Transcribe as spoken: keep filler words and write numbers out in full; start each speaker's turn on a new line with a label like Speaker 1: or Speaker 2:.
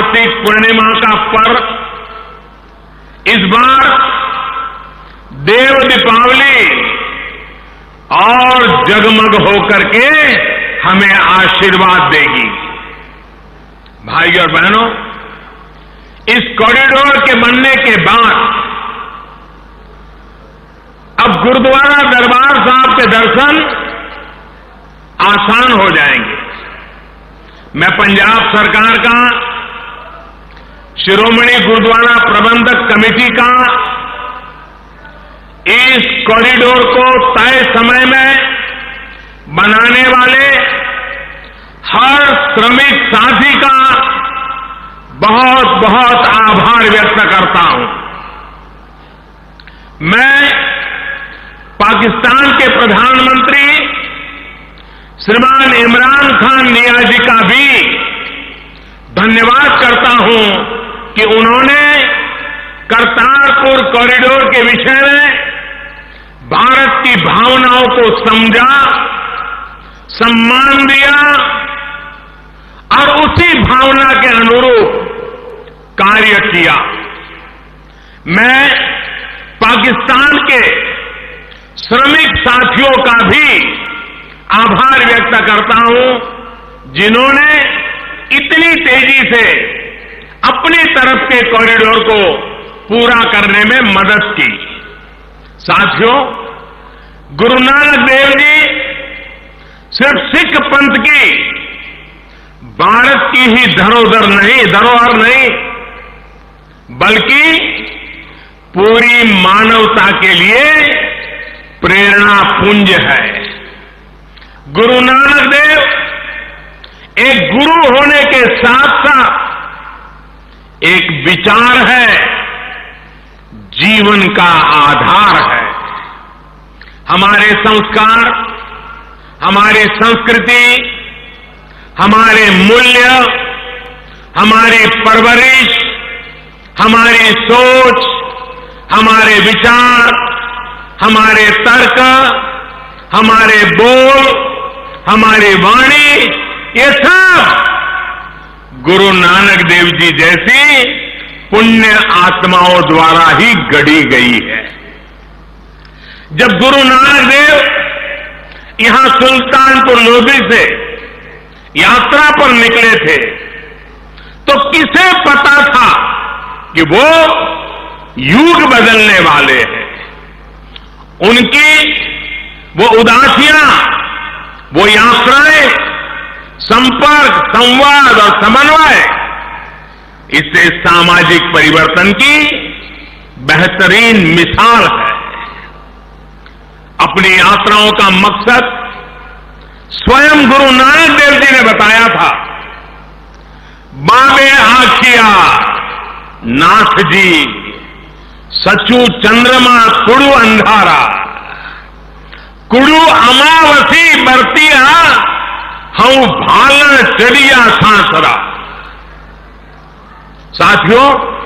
Speaker 1: कार्तिक पूर्णिमा का पर्व इस बार देव दीपावली और जगमग होकर के हमें आशीर्वाद देगी। भाई और बहनों, इस कॉरिडोर के बनने के बाद अब गुरुद्वारा दरबार साहब के दर्शन आसान हो जाएंगे। मैं पंजाब सरकार का, शिरोमणि गुरुद्वारा प्रबंधक कमेटी का इस कॉरिडोर को तय समय में बनाने वाले हर श्रमिक साथी का बहुत बहुत आभार व्यक्त करता हूं। मैं पाकिस्तान के प्रधानमंत्री श्रीमान इमरान खान नियाजी का भी धन्यवाद करता हूं कि उन्होंने करतारपुर कॉरिडोर के विषय में भारत की भावनाओं को समझा, सम्मान दिया और उसी भावना के अनुरूप कार्य किया। मैं पाकिस्तान के श्रमिक साथियों का भी आभार व्यक्त करता हूं, जिन्होंने इतनी तेजी से अपनी तरफ के कॉरिडोर को पूरा करने में मदद की। साथियों, गुरु नानक देव जी सिर्फ सिख पंथ की, भारत की ही धरोहर नहीं धरोहर नहीं बल्कि पूरी मानवता के लिए प्रेरणा पुंज है। गुरु नानक देव एक गुरु होने के साथ साथ एक विचार है, जीवन का आधार है। हमारे संस्कार, हमारी संस्कृति, हमारे मूल्य, हमारी परवरिश, हमारी सोच, हमारे विचार, हमारे तर्क, हमारे बोल, हमारी वाणी, ये सब गुरु नानक देव जी जैसी पुण्य आत्माओं द्वारा ही गढ़ी गई है। जब गुरु नानक देव यहां सुल्तानपुर लोधी से यात्रा पर निकले थे तो किसे पता था कि वो युग बदलने वाले हैं। उनकी वो उदासियां, वो यात्राएं, संपर्क, संवाद और समन्वय, इससे सामाजिक परिवर्तन की बेहतरीन मिसाल है। अपनी यात्राओं का मकसद स्वयं गुरु नानक देव जी ने बताया था। बाबे आखिया नाथ जी सचू चंद्रमा कुड़ू अंधारा, कुड़ू अमावसी बरतिया हूं भालन चढ़िया सांसरा। साथियों,